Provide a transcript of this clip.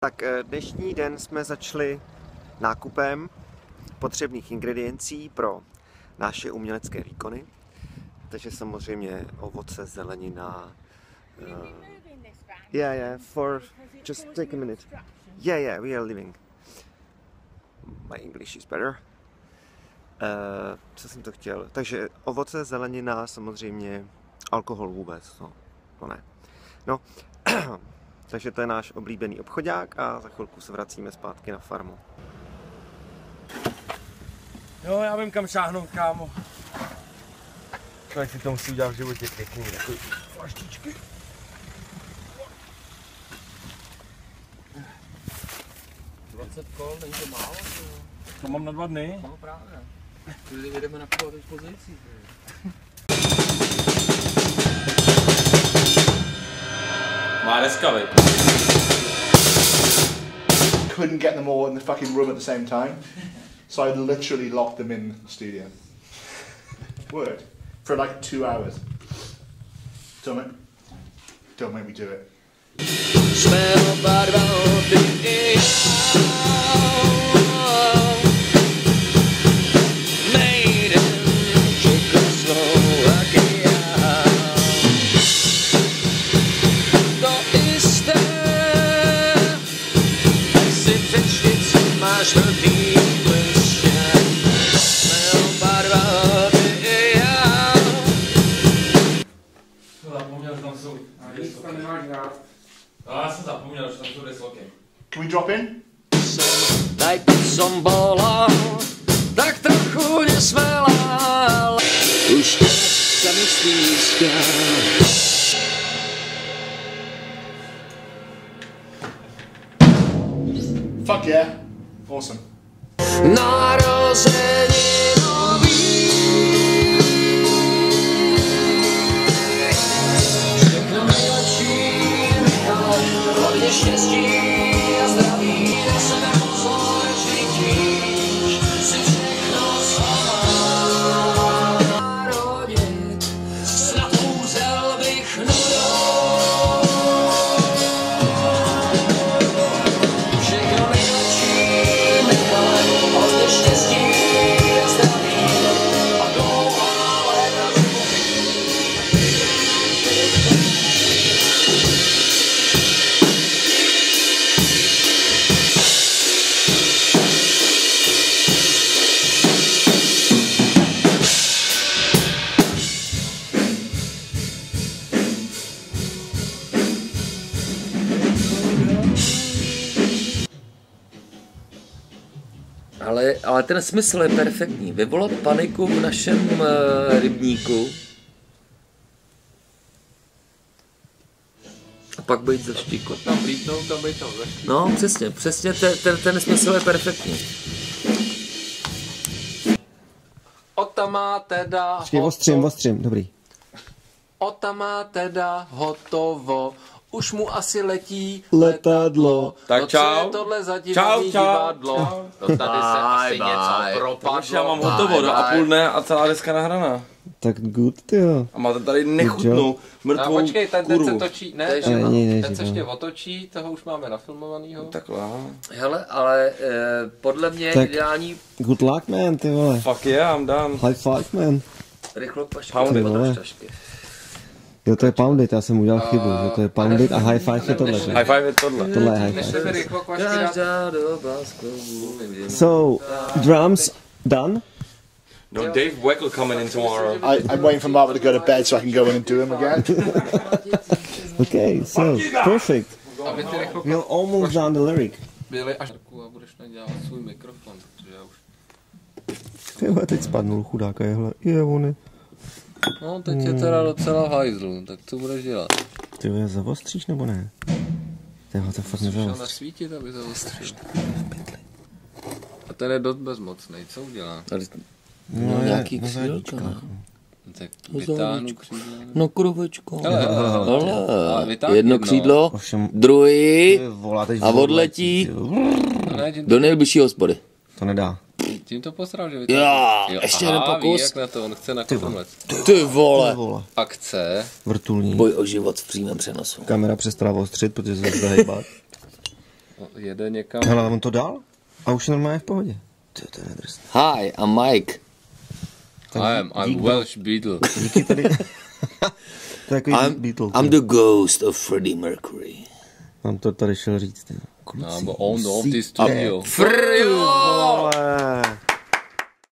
Tak dnešní den jsme začali nákupem potřebných ingrediencí pro naše umělecké výkony. Takže samozřejmě ovoce, zelenina. Yeah, just take a minute. Yeah, we are living. My English is better. Co jsem to chtěl? Takže ovoce, zelenina, samozřejmě alkohol vůbec, to ne. No, takže to je náš oblíbený obchodák a za chvilku se vracíme zpátky na farmu. Jo, já vím kam šáhnout, kámo. Tak si to musí udělat v životě pěkný, takový flaštičky. Kol, není to málo? To mám na 2 dny. No právě. Jdeme na kolo dispozici. Má dneska, vej. Couldn't get them all in the fucking room at the same time, so I literally locked them in the studio. Word. For like 2 hours. Don't make me do it. Já jsem zapomněl, že tam jsou desloky. Can we drop in? Dajte som bola, tak trochu nesmelá. Už sa mi stýská. Fuck yeah. Awesome. Narozeninový. Všechno nejlepší, hodně štěstí a zdraví, na sebe pozor, cítíš si všechno sama. Narodit, snad úzel bych nudou. Všechno nejlepší, nechaj, hodně štěstí a zdraví a dlouhá léta životí. Ale ten smysl je perfektní. Vyvolat paniku v našem rybníku a pak být za štíko. Tam vlítnout, tam být tam za štíko. No, přesně ten smysl je perfektní. Ota má teda Počkej, ostřím, dobrý. Ota má teda hotovo. Už mu asi letí Letadlo. Tak no, čau. co je tohle za divný divadlo? No tady se asi něco propadlo. Už já mám hotovo, 2,5 dne a celá deska nahraná. Tak good, tyjo. A máte tady nechutnou, mrtvou počkej, ten se kurvu. točí, Ne, ten se ještě otočí, toho už máme nafilmovanýho. Takhle, aha. Hele, ale podle mě Tak. ideální Good luck, man, ty vole. Fuck yeah, I'm done. High five, man. rychlo pašky. Pounded. Podáš tašky. Jo, to je pounded, já jsem udělal chybu, že to je pounded a high five je tohle. že? High five je tohle. Tohle je high Než five. se rychlo kvašky dát. Každá doba skloubů. So, drums done? No, Dave Weckl coming in tomorrow. I'm waiting for Marva to go to bed so I can go in and do them again. Okay, so, perfect. Aby ty rychlo We'll almost done the lyric. byly až a budeš nadělat svůj mikrofon, protože já už... Ty vole, teď spadnul chudáka, jehle. Je, on je. No, teď je teda docela v hajzlu, tak co budeš dělat? Ty vole, zavostříš nebo ne? Tyhle, to fakt Šel nezavostříš. nasvítit, aby zaostřil. A ten je dost bezmocný, co udělá? No, nějaký na křílka, zadíčkách, ne? no. Tak vytáhnu křídla. No krovečko. Ale vytáhni Jedno křídlo, Ovšem, druhý ty vole, teď a odletí Ne, do nejbližší hospody. To nedá. tím to posral, že vytáhnu. Jo, ještě jeden Ví, pokus. jak na to, on chce na kromlet. Ty Ty vole. vole. Akce. Vrtulník. Boj o život v přímém přenosu. Kamera přestala ostřit, protože se zde hejbat. Jede někam. Hele, on to dal? A už normálně v pohodě. To je nedrsné. Hi, I'm Mike. I'm Welsh Beatle. Díky tady. To je takový Beatle. I'm the ghost of Freddie Mercury. Mám to tady šel říct. No, on the studio. Vole.